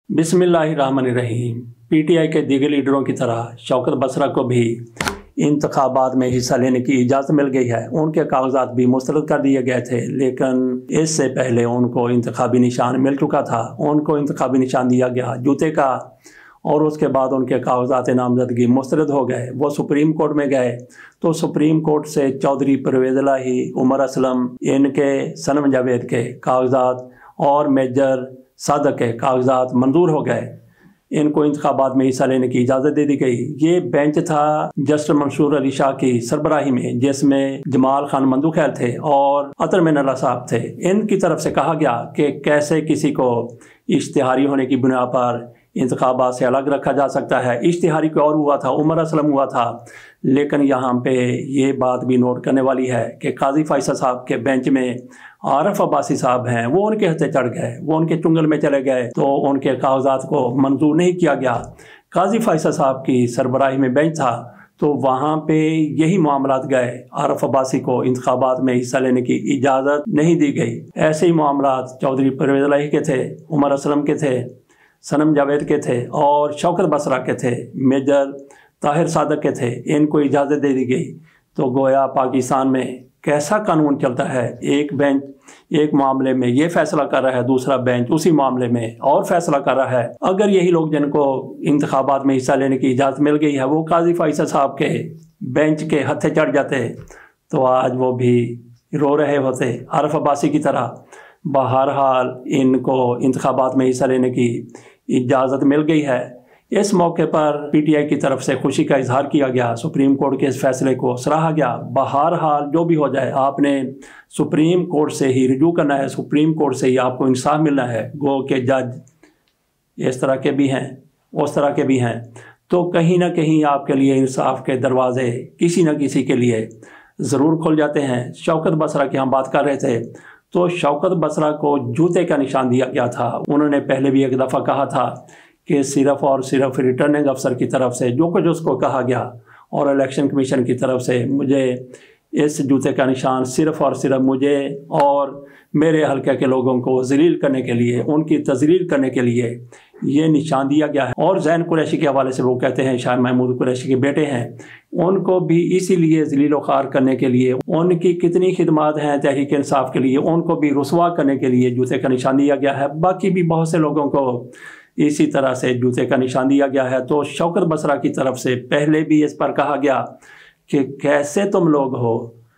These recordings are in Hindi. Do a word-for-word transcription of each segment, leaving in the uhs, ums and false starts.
बिस्मिल्लाहिर्रहमानिर्रहीम। पीटीआई के दीगर लीडरों की तरह शौकत बसरा को भी इंतखाबात में हिस्सा लेने की इजाज़त मिल गई है। उनके कागजात भी मुस्तरद कर दिए गए थे, लेकिन इससे पहले उनको इंतखाबी निशान मिल चुका था। उनको इंतखाबी निशान दिया गया जूते का, और उसके बाद उनके कागजात नामजदगी मुस्तरद हो गए। वो सुप्रीम कोर्ट में गए तो सुप्रीम कोर्ट से चौधरी परवेज़ इलाही, उमर असलम, इनके सनम जावेद के कागजात और मेजर सादक के कागजात मंजूर हो गए। इनको इंतखाबात में हिस्सा लेने की इजाज़त दे दी गई। ये बेंच था जस्टिस मंसूर अली शाह की सरबराही में, जिसमें जमाल खान मंदूखैल थे और अतर मिनल्ला साहब थे। इनकी तरफ से कहा गया कि कैसे किसी को इश्तिहारी होने की बुनियाद पर इंतखाबात से अलग रखा जा सकता है। इश्तिहारी को और हुआ था, उमर असलम हुआ था। लेकिन यहाँ पे ये बात भी नोट करने वाली है कि काजी फैसल साहब के बेंच में आरफ अब्बासी साहब हैं, वो उनके हत्थे चढ़ गए, वो उनके चुंगल में चले गए, तो उनके कागजात को मंजूर नहीं किया गया। काजी फैसल साहब की सरबराही में बेंच था, तो वहाँ पे यही मामलात गए। आरफ अब्बासी को इंतखाबात में हिस्सा लेने की इजाज़त नहीं दी गई। ऐसे ही मामलात चौधरी परवेज़ इलाही के थे, उमर असलम के थे, सनम जावेद के थे और शौकत बसरा के थे, मेजर ताहिर सादक के थे। इनको इजाज़त दे दी गई। तो गोया पाकिस्तान में कैसा कानून चलता है, एक बेंच एक मामले में ये फैसला कर रहा है, दूसरा बेंच उसी मामले में और फैसला कर रहा है। अगर यही लोग जिनको इंतखाबात में हिस्सा लेने की इजाज़त मिल गई है वो काजी फैसल साहब के बेंच के हत्थे चढ़ जाते तो आज वो भी रो रहे होते आरफ अब्बासी की तरह। बहरहाल इनको इंतखाबात में हिस्सा लेने की इजाज़त मिल गई है। इस मौके पर पीटीआई की तरफ से खुशी का इजहार किया गया। सुप्रीम कोर्ट के इस फैसले को सराहा गया। बहरहाल जो भी हो जाए, आपने सुप्रीम कोर्ट से ही रिजू करना है, सुप्रीम कोर्ट से ही आपको इंसाफ मिलना है। गो के जज इस तरह के भी हैं, उस तरह के भी हैं, तो कहीं ना कहीं आपके लिए इंसाफ के दरवाजे किसी न किसी के लिए ज़रूर खुल जाते हैं। शौकत बसरा की हम बात कर रहे थे, तो शौकत बसरा को जूते का निशान दिया गया था। उन्होंने पहले भी एक दफ़ा कहा था कि सिर्फ और सिर्फ रिटर्निंग अफसर की तरफ से जो कुछ उसको कहा गया और इलेक्शन कमीशन की तरफ से मुझे इस जूते का निशान सिर्फ और सिर्फ मुझे और मेरे हल्के के लोगों को जलील करने के लिए, उनकी तजलील करने के लिए ये निशान दिया गया है। और जैन कुरैशी के हवाले से वो कहते हैं, शाह महमूद कुरैशी के बेटे हैं, उनको भी इसीलिए जलील व खार करने के लिए, उनकी कितनी खिदमात हैं तहरीक इंसाफ के लिए, उनको भी रुसवा करने के लिए जूते का निशान दिया गया है। बाकी भी बहुत से लोगों को इसी तरह से जूते का निशान दिया गया है। तो शौकत बसरा की तरफ से पहले भी इस पर कहा गया कि कैसे तुम लोग हो,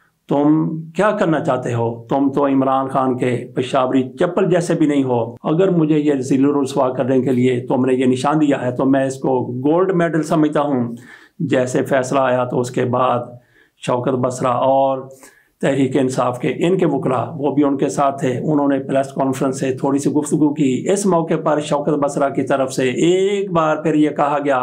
तुम क्या करना चाहते हो, तुम तो इमरान खान के पेशावरी चप्पल जैसे भी नहीं हो। अगर मुझे ये ज़िल रुसवा करने के लिए तुमने ये निशान दिया है तो मैं इसको गोल्ड मेडल समझता हूँ। जैसे फैसला आया तो उसके बाद शौकत बसरा और तहरीक इंसाफ के इनके वकला वो भी उनके साथ थे। उन्होंने प्रेस कॉन्फ्रेंस से थोड़ी सी गुफ्तगू की। इस मौके पर शौकत बसरा की तरफ से एक बार फिर ये कहा गया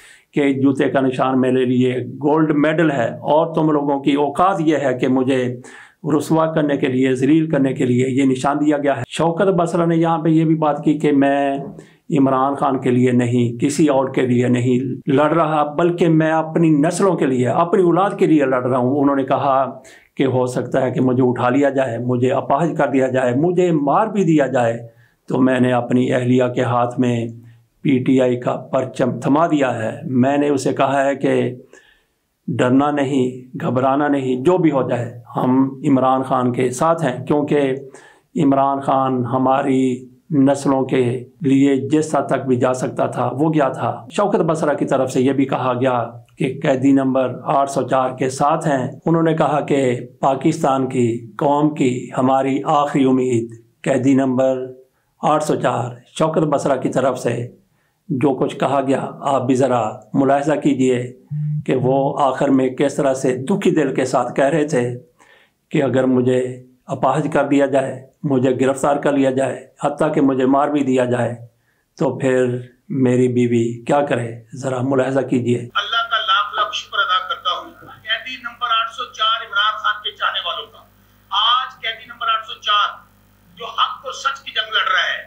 कि जूते का निशान मेरे लिए गोल्ड मेडल है और तुम लोगों की औकात ये है कि मुझे रुसवा करने के लिए, जलील करने के लिए ये निशान दिया गया है। शौकत बसरा ने यहाँ पे ये भी बात की कि मैं इमरान खान के लिए नहीं, किसी और के लिए नहीं लड़ रहा, बल्कि मैं अपनी नस्लों के लिए, अपनी औलाद के लिए लड़ रहा हूँ। उन्होंने कहा कि हो सकता है कि मुझे उठा लिया जाए, मुझे अपाहिज कर दिया जाए, मुझे मार भी दिया जाए, तो मैंने अपनी अहलिया के हाथ में पीटीआई का परचम थमा दिया है। मैंने उसे कहा है कि डरना नहीं, घबराना नहीं, जो भी हो जाए हम इमरान खान के साथ हैं, क्योंकि इमरान खान हमारी नस्लों के लिए जिस हद तक भी जा सकता था वो गया था। शौकत बसरा की तरफ से ये भी कहा गया कि कैदी नंबर आठ सौ चार के साथ हैं। उन्होंने कहा कि पाकिस्तान की कौम की हमारी आखिरी उम्मीद कैदी नंबर आठ सौ चार। शौकत बसरा की तरफ से जो कुछ कहा गया आप भी ज़रा मुलाहिज़ा कीजिए कि वो आखिर में किस तरह से दुखी दिल के साथ कह रहे थे कि अगर मुझे अपाहिज कर दिया जाए, मुझे गिरफ्तार कर लिया जाए, हत्ता कि मुझे मार भी दिया जाए, तो फिर मेरी बीवी क्या करे। ज़रा मुलाहिज़ा कीजिए। अल्लाह का लाख लाख शुक्र अदा करता हूँ कैदी नंबर आठ सौ चार इमरान खान के चाहने वालों का। आज कैदी नंबर आठ सौ चार जो हक और सच की जंग लड़ रहा है,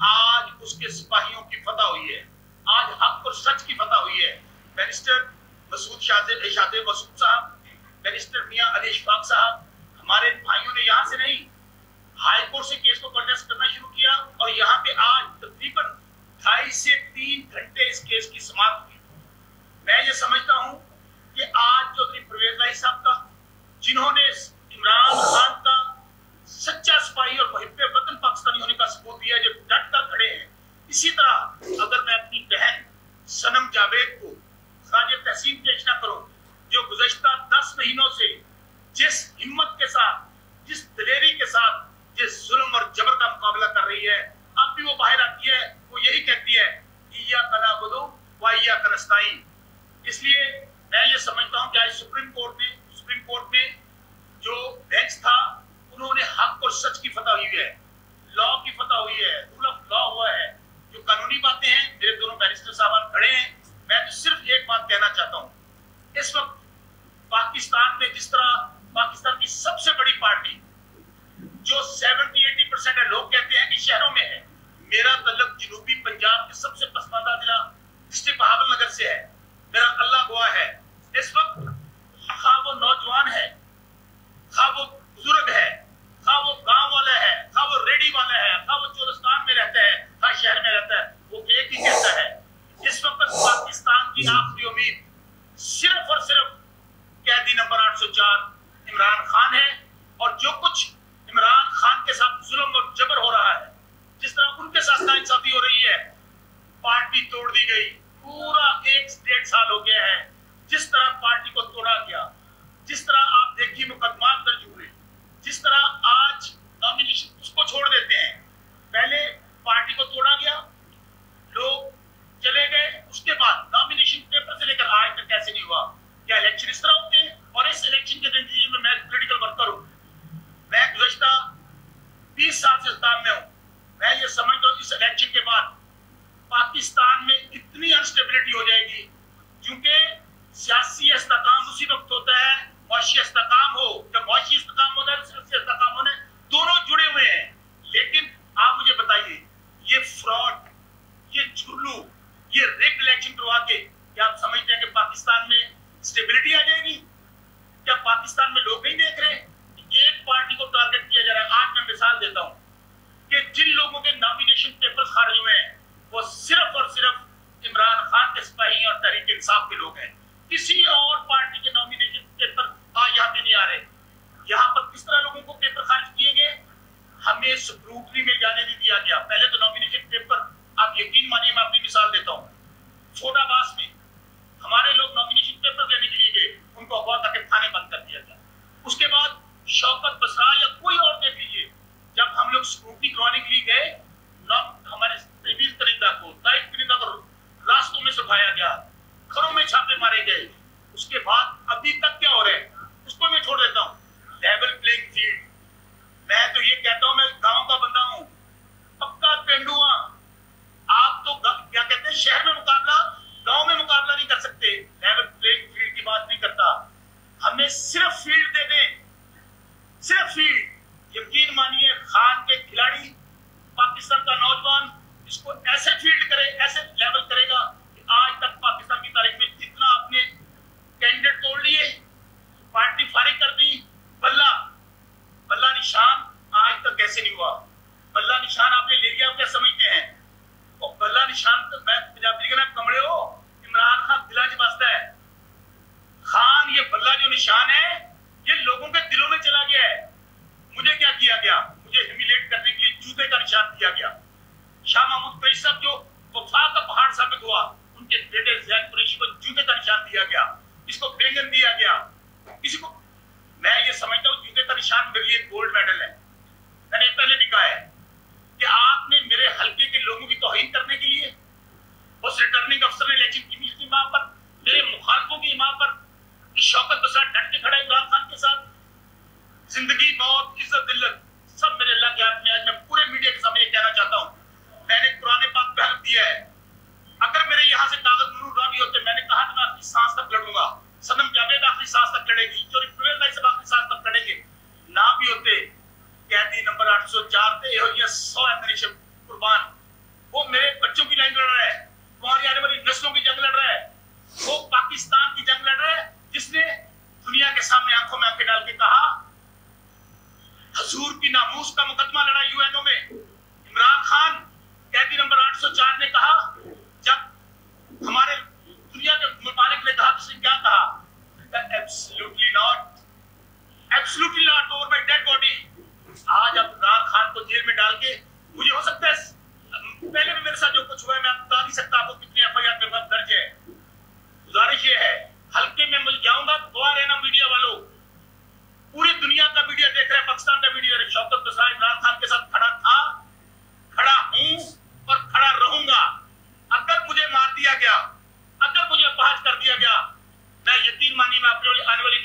आज उसके सिपाहियों की फतह हुई है। आज हक और सच की फतह हुई है। बैरिस्टर मसूद शाहज़ेब शाहज़ेब मसूद साहब, बैरिस्टर मियां अली इशफाक साहब, हमारे भाइयों ने यहाँ से नहीं हाई कोर्ट से केस को कंटेस्ट करना शुरू किया और यहाँ पे आज तकरीबन ढाई से तीन घंटे इस केस की समाप्त हुई। मैं ये समझता हूं कि आज चौधरी परवेज इलाही साहब का, जिन्होंने इमरान खान का सच्चा सिपाही और मुहिब्बे वतन पाकिस्तानी होने का सबूत दिया, जो डट कर खड़े हैं, इसी तरह अगर मैं अपनी बहन सनम जावेद को खराज तहसीन पेश ना करूं, जो गुज़श्ता दस महीनों से जिस हिम्मत के साथ, जिस दिलेरी के साथ, जिस जुल्म और जबर का मुकाबला कर रही है, अब भी वो बाहर आती है, वो यही कहती है इय्याका नअबुदु व इय्याका नस्तईन। इसलिए मैं ये समझता हूं कि आज सुप्रीम कोर्ट ने सुप्रीम कोर्ट में जो बेंच था, उन्होंने हक और सच की फतह हुई है, लॉ की फतह हुई है, रूल ऑफ लॉ हुआ है। जो कानूनी बातें हैं, मेरे दोनों बैरिस्टर साहब खड़े हैं, मैं तो सिर्फ एक बात कहना चाहता हूं, इस वक्त पाकिस्तान में जिस तरह पाकिस्तान की सबसे बड़ी पार्टी जो सत्तर अस्सी परसेंट है, लोग कहते हैं कि शहरों में है, मेरा तल्लुक जनूबी पंजाब के सबसे पसमानदा जिला डिस्ट्रिक्ट बहावलनगर से है, मेरा अल्लाह गवाह है। इस वक्त खा वो नौजवान है, खा वो बुजुर्ग है, खा वो गांव वाला है, खा वो रेडी वाला है, खा वो चोरस्तान में रहता है, खा शहर में रहता है, वो एक ही कहता है, इस वक्त पाकिस्तान की आखिरी उम्मीद सिर्फ और सिर्फ कैदी नंबर आठ सौ चार इमरान खान है। और जो कुछ इमरान खान के साथ जुल्म और जबर हो रहा है, जिस तरह उनके साथ नाइंसाफी हो रही है, पार्टी तोड़ दी गई, पूरा एक डेढ़ साल हो गया है जिस तरह पार्टी को तोड़ा गया, जिस तरह आप देखिए मुकदमा दर्ज हुए, जिस तरह आज नॉमिनेशन उसको छोड़ देते हैं, पहले पार्टी को तोड़ा गया, लोग चले गए, उसके बाद नॉमिनेशन पेपर से लेकर आज तक कैसे नहीं हुआ। क्या इलेक्शन इस तरह होते हैं? और इस इलेक्शन के नतीजे में मैं पॉलिटिकल वर्कर हूं, मैं गुज़श्ता बीस साल से इस्लाम में हूं, मैं ये समझता हूं इस इलेक्शन के बाद पाकिस्तान में इतनी अनस्टेबिलिटी हो जाएगी, क्योंकि सियासी इस्तेकाम उसी वक्त होता है मुआशी इस्तेकाम हो, जब मुआशी इस्तेकाम होता है सियासी इस्तेकाम होने दोनों जुड़े हुए हैं। लेकिन आप मुझे बताइए, ये फ्रॉड, ये झुल्लू, ये रिग इलेक्शन करवा के क्या आप समझते हैं कि पाकिस्तान में स्टेबिलिटी आ जाएगी? क्या पाकिस्तान में लोग नहीं देख रहे कि एक पार्टी को टारगेट किया जा रहा है? आज मैं मिसाल देता हूं कि जिन लोगों के नॉमिनेशन पेपर खारिज हुए हैं, वो सिर्फ और सिर्फ इमरान खान के सिपाही और तहरीक इंसाफ के लोग हैं, किसी और पार्टी के नॉमिनेशन पेपर आज यहाँ पे नहीं आ रहे। यहाँ पर किस तरह लोगों को पेपर खारिज किए गए? हमें स्क्रूटनी में जाने नहीं दिया गया। पहले तो नॉमिनेशन पेपर, आप यकीन मानिए, मैं अपनी मिसाल देता हूँ, छोटाबास में हमारे लोग नॉमिनेशन पेपर देने के लिए गए, उनको अगवा करके थाने बंद कर दिया गया। उसके बाद शौकत बसरा या कोई और देख लीजिए, जब हम लोग स्क्रूटनी करवाने के लिए गए, हमारे कनिंदा को कनिंदा को रास्तों में सुखाया गया, घरों में छापे मारे गए। उसके बाद अभी तक क्या हो रहा है उसको मैं छोड़ देता हूँ। लेवल प्लेइंग फील्ड, मैं तो ये कहता हूँ, मैं गाँव का बंदा हूँ, पक्का पेंडू हूँ। आप तो क्या कहते हैं, शहर में मुकाबला, गांव में मुकाबला नहीं कर सकते। लेवल प्लेइंग फील्ड की बात नहीं करता, हमें सिर्फ फील्ड दे दें, सिर्फ फील्ड। यकीन मानिए, खान के खिलाड़ी, पाकिस्तान का नौजवान इसको ऐसे फील्ड करे, ऐसे लेवल करेगा कि आज तक पाकिस्तान की तारीख में जितना आपने कैंडिडेट तोड़ लिए, पार्टी फारिग कर दी, बल्ला बल्ला निशान आज तक कैसे नहीं हुआ? बल्ला निशान आपने ले लिया, आप क्या समझते हैं? और बल्ला निशान तो मैं पंजाबी के ना कमरे हो, इमरान खान दिला च बसता है। खान, ये बल्ला जो निशान है, ये लोगों के दिलों में चला गया है। मुझे क्या किया गया? मुझे ह्यूमिलेट करने के लिए जूते का निशान दिया गया। शाह महमूद कुरैशी साहब जो वफा का पहाड़ साबित हुआ, उनके बेटे ज़ैद कुरैशी को जूते का निशान दिया गया, इसको बैंगन दिया गया, किसी को। मैं ये समझता हूँ जूते का निशान मेरे लिए गोल्ड मेडल है। मैंने पहले भी कहा है कि आपने मेरे हल्के के लोगों की तौहीन करने के लिए उस रिटर्निंग अफसर ने इलेक्शन कमीशन की मां पर, मेरे मुखालफों की मां पर, शौकत बसरा डट के खड़ा इमरान खान के साथ, जिंदगी मौत इज्जत दिल्लत सब मेरे अल्लाह के हाथ में। आज मैं पूरे मीडिया के सामने कहना चाहता हूँ, मैंने कुरान पाक पे हक दिया है, अगर मेरे यहाँ से कागज मरूर रावी होते, मैंने कहा था मैं आखिरी सांस तक लड़ूंगा, सनम जावेद आखिरी सांस तक लड़ेगी, चौधरी परवेज इलाही साहब आखिरी सांस तक लड़ेंगे। ना भी होते, कैदी नंबर आठ सौ चार थे, ये सौ एमिनेशन कुर्बान, वो मेरे बच्चों की जंग लड़ रहा है, तुम्हारी आने वाली नस्लों की जंग लड़ रहा है, वो पाकिस्तान की जंग लड़ रहा है, जिसने दुनिया के सामने आंखों में आंखें डाल के कहा, हजूर की नामूस का मुकदमा लड़ा यूएनओ में। इमरान खान कैदी नंबर आठ सौ चार ने कहा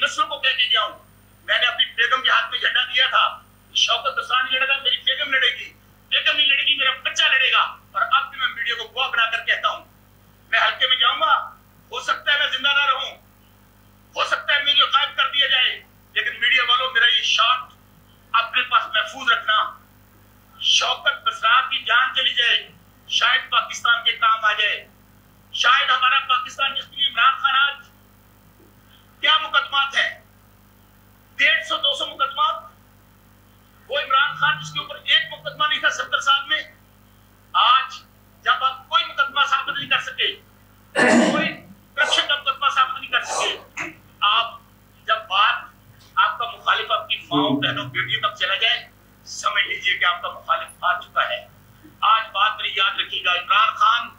नस्लों को कह के गया हूं। मैंने अपनी बेगम के हाथ में झंडा दिया था, शौकत बसरा नहीं लड़ेगा, मेरी बेगम लड़ेगी, बेगम नहीं लड़ेगी, मेरा बच्चा लड़ेगा। और अब भी मैं मीडिया को गवाह बनाकर कहता हूं, मैं हल्के में जाऊंगा, हो सकता है मैं जिंदा ना रहूं, हो सकता है मुझे गायब कर दिया जाए, लेकिन मीडिया वालों मेरा ये शॉट अपने पास महफूज रखना। शौकत बसरा की जान चली जाए, शायद पाकिस्तान के काम आ जाए, शायद हमारा पाकिस्तान, जिसके लिए इमरान खान आज क्या मुकदमात है, डेढ़ सौ दो सौ मुकदमात, वो इमरान खान जिसके ऊपर एक मुकदमा नहीं था सत्तर साल में, आज जब आप कोई मुकदमा साबित नहीं कर सके, कोई करप्शन का मुकदमा साबित नहीं कर सके, आप जब बात आपका मुखालिफ आपकी माओ बहनों बेटियों तक चला जाए, समझ लीजिए कि आपका मुखालिफ आ चुका है। आज बात मेरी याद रखिएगा, इमरान खान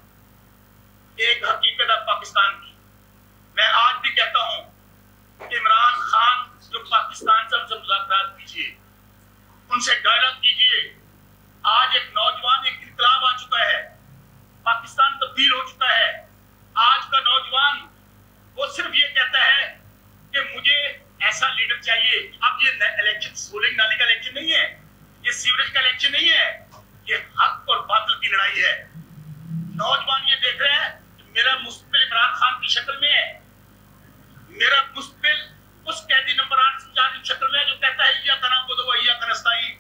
एक हकीकत है पाकिस्तान की। मैं आज भी कहता हूं कि इमरान खान जो पाकिस्तान से हमसे मुज़ाकरात कीजिए, उनसे डायलॉग कीजिए। आज एक नौजवान, एक इनकलाब आ चुका है, पाकिस्तान तब्दील हो चुका है। आज का नौजवान वो सिर्फ ये कहता है कि मुझे ऐसा लीडर चाहिए। अब ये इलेक्शन सोलिंग नाले का इलेक्शन नहीं है, ये सीवरेज का इलेक्शन नहीं है, ये हक और बातिल की लड़ाई है। नौजवान ये देख रहे हैं कि मेरा मुस्तकबिल इमरान खान की शक्ल में है, मेरा मुस्तकबिल उस कैदी नंबर आठ सौ चार की शक्ल में जो कहता है या तना को दो या कनस्ताई।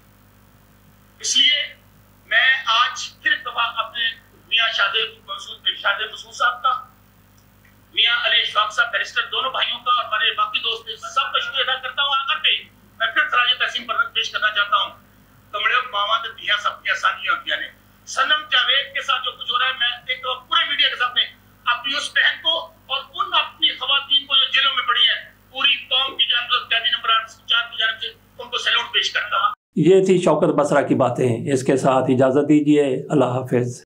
इसलिए मैं आज फिर एक दफा अपने मियां शादे मसूद शादे मसूद साहब का, मियां अली इशफाक साहब बैरिस्टर, दोनों भाइयों का और हमारे बाकी दोस्त सबका शुक्रिया अदा करता हूँ। आकर पे मैं फिर खराज तहसीन पर पेश करना चाहता हूँ। कमरे मावा तो दिया सबकी आसानियां होती हैं। सनम जावेद के साथ जो कुछ हो रहा है, मैं एक पूरे मीडिया के सामने अपनी उस बहन को और उन अपनी खवातीन को जो जेलों में पड़ी है, पूरी कौम की जानब कैदी नंबर आठ सौ चार की जानब से उनको सैल्यूट पेश करता हूं। ये थी शौकत बसरा की बातें। इसके साथ इजाजत दीजिए। अल्लाह हाफिज।